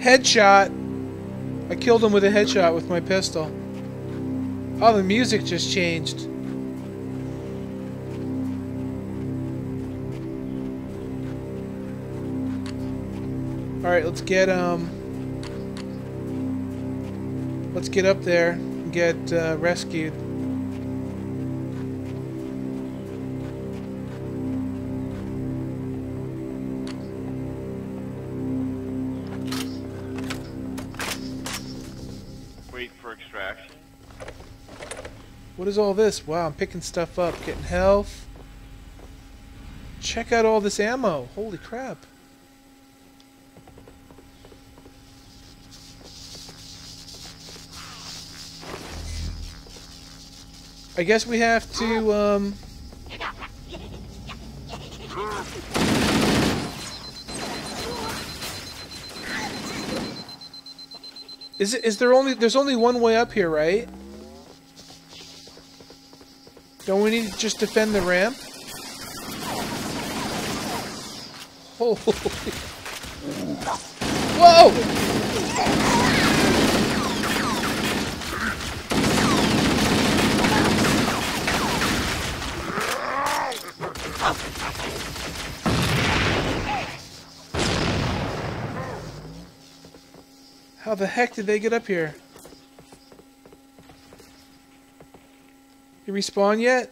Headshot! I killed him with a headshot with my pistol. Oh, the music just changed. Alright, let's get up there and get rescued. Wait for extraction. What is all this? Wow, I'm picking stuff up, getting health. Check out all this ammo. Holy crap. I guess we have to, there's only one way up here, right? Don't we need to just defend the ramp? Holy... Whoa! How the heck did they get up here? You respawn yet?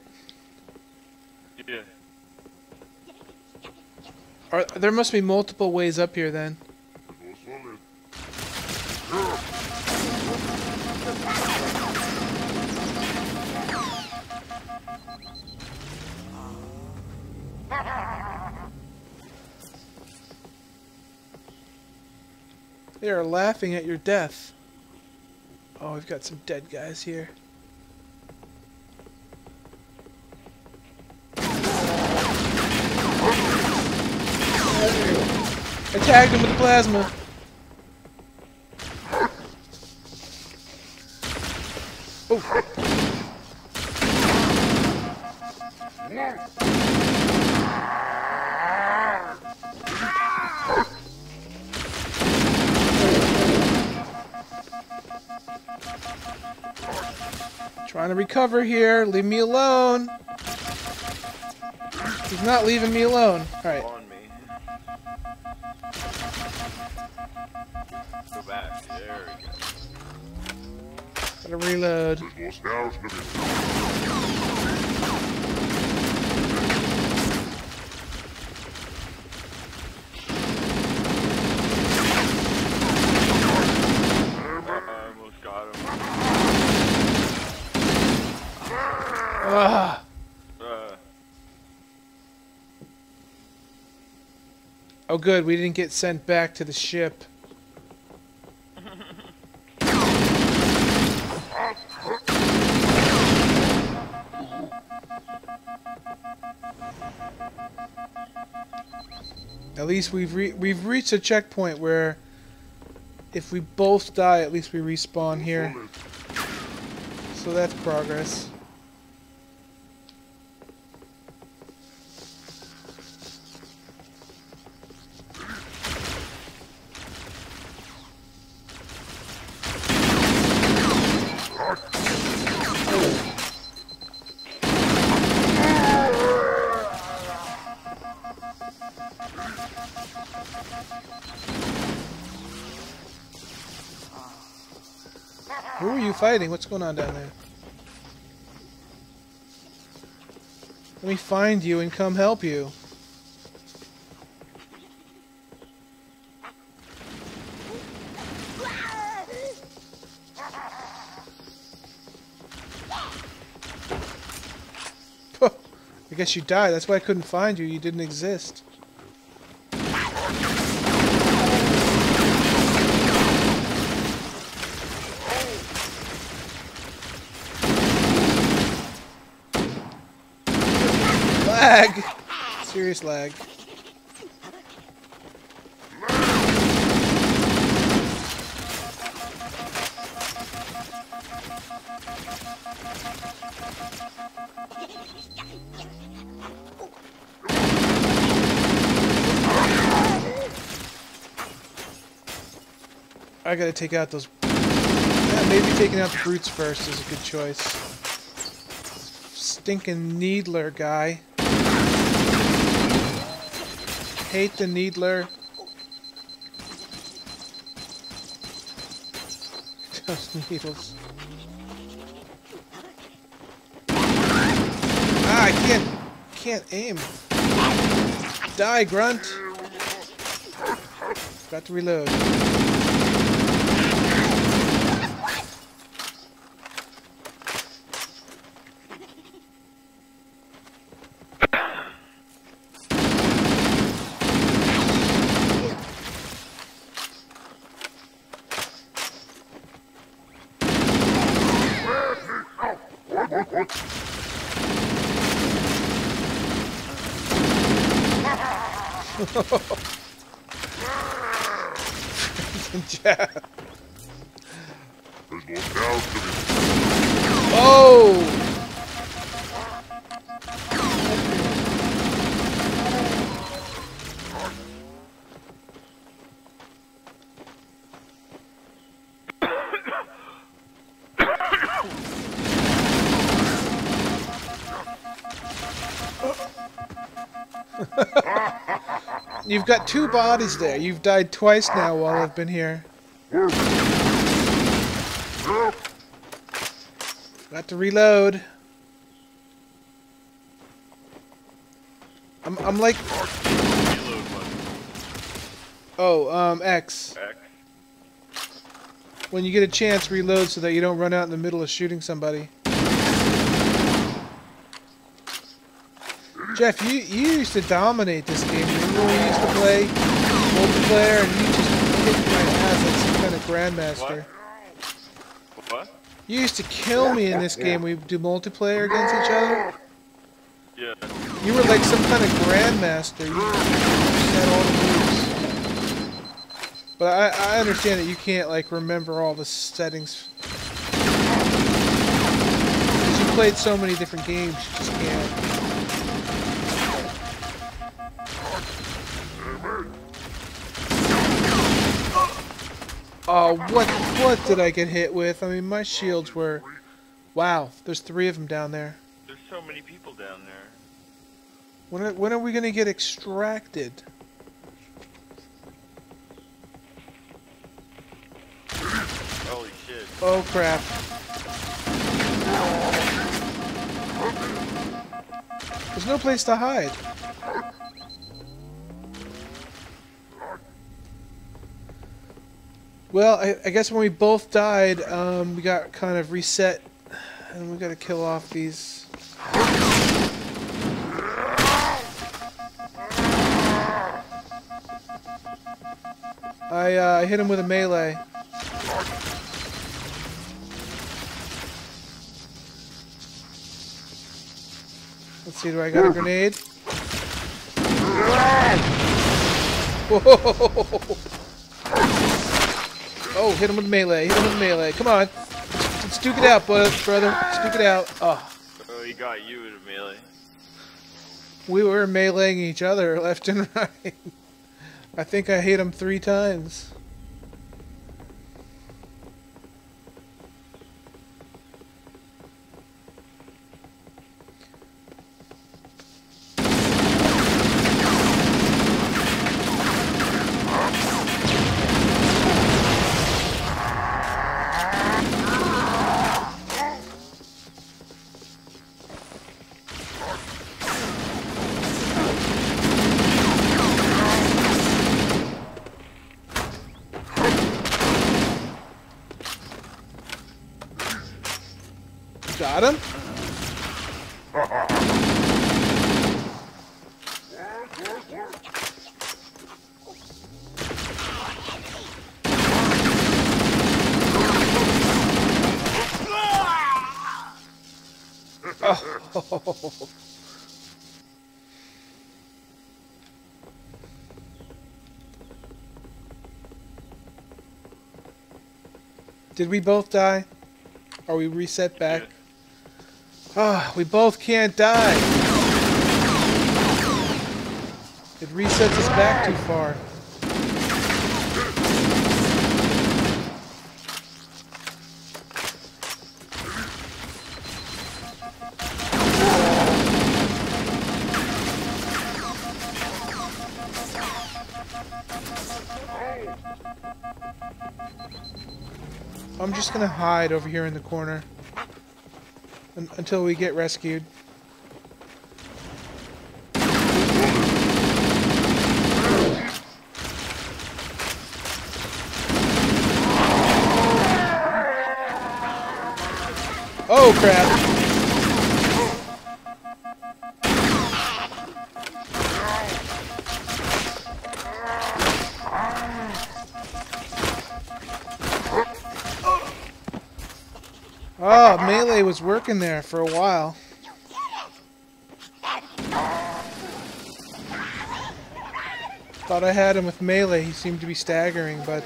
Yeah. There must be multiple ways up here then. They are laughing at your death. Oh, we've got some dead guys here. I tagged him with the plasma. Oh. Trying to recover here. Leave me alone. He's not leaving me alone. Alright. Go back. There we go. Gotta reload. Ah. Oh good, we didn't get sent back to the ship. At least we've reached a checkpoint where if we both die, at least we respawn here. So that's progress. Who are you fighting? What's going on down there? Let me find you and come help you. I guess you died. That's why I couldn't find you. You didn't exist. Lag! Serious lag. I gotta take out those... Yeah, maybe taking out the brutes first is a good choice. Stinking Needler guy. Hate the Needler. Those needles. Ah, I can't aim. Die, grunt. Got to reload. Jab. Oh! You've got two bodies there. You've died twice now while I've been here. Got to reload. I'm like... Oh, X. When you get a chance, reload so that you don't run out in the middle of shooting somebody. Jeff, you used to dominate this game. Remember when we used to play multiplayer and you just kicked my ass like some kind of grandmaster? What? You used to kill me in this game. We do multiplayer against each other. Yeah. You were like some kind of grandmaster. You had all the moves. But I understand that you can't like remember all the settings. Because you played so many different games, you just can't. Oh, what did I get hit with? I mean, my shields were... Wow, there's 3 of them down there. There's so many people down there. When are we gonna get extracted? Holy shit. Oh crap. There's no place to hide. Well, I guess when we both died, we got kind of reset, and we gotta kill off these. I hit him with a melee. Let's see, do I got a grenade? Whoa! Oh, hit him with melee. Hit him with melee. Come on. Let's duke it out, brother. Let's duke it out. Oh. Oh, he got you with a melee. We were meleeing each other left and right. I think I hit him 3 times. Got him? Oh. Did we both die? Are we reset back? Yeah. Ah, we both can't die. It resets us back too far. I'm just gonna hide over here in the corner until we get rescued. Oh crap! Oh, melee was working there for a while. Thought I had him with melee. He seemed to be staggering, but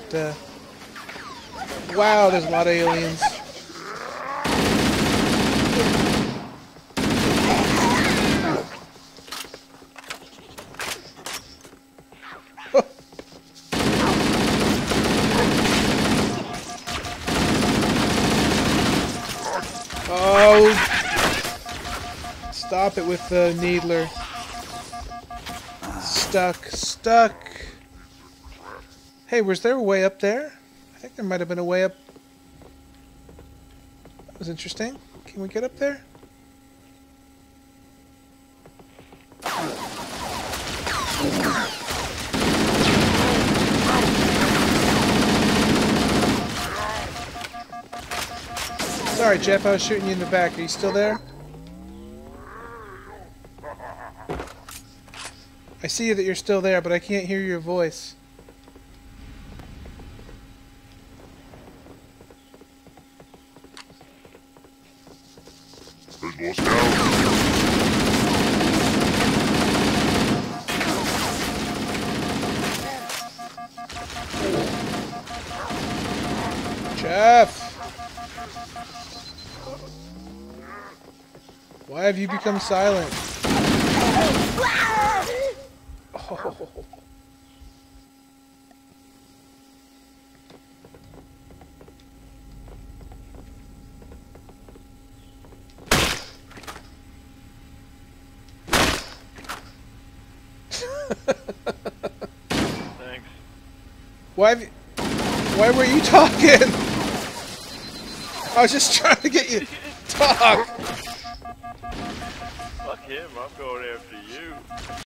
wow, there's a lot of aliens. Oh! Stop it with the needler. Stuck. Hey, was there a way up there? I think there might have been a way up. That was interesting. Can we get up there? Sorry, Jeff, I was shooting you in the back. Are you still there? I see that you're still there, but I can't hear your voice. Jeff! Why have you become silent? Oh. Thanks. Why were you talking? I was just trying to get you to talk. Fuck him, I'm going after you.